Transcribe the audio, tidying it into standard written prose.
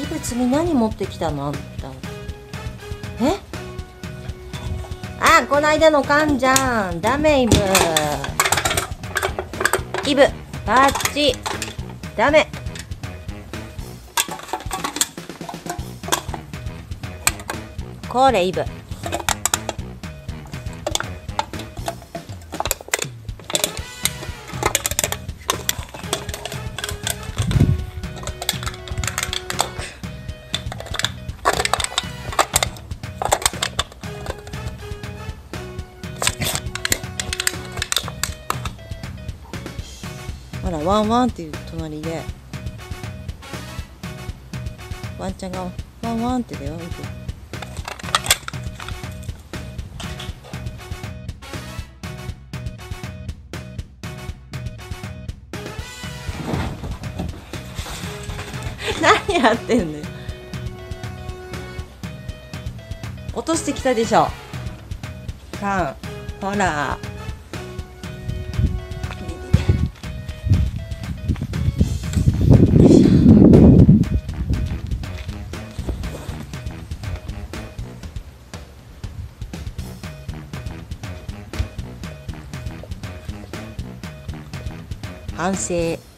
イブ次何持ってきたのあんた。え、あ、こないだの缶じゃん。ダメイブ。イブバッチダメ。これイブ。ほらワンワンっていう隣でワンちゃんがワンワンってだよ。何やってんのよ。落としてきたでしょ缶。ほら反省。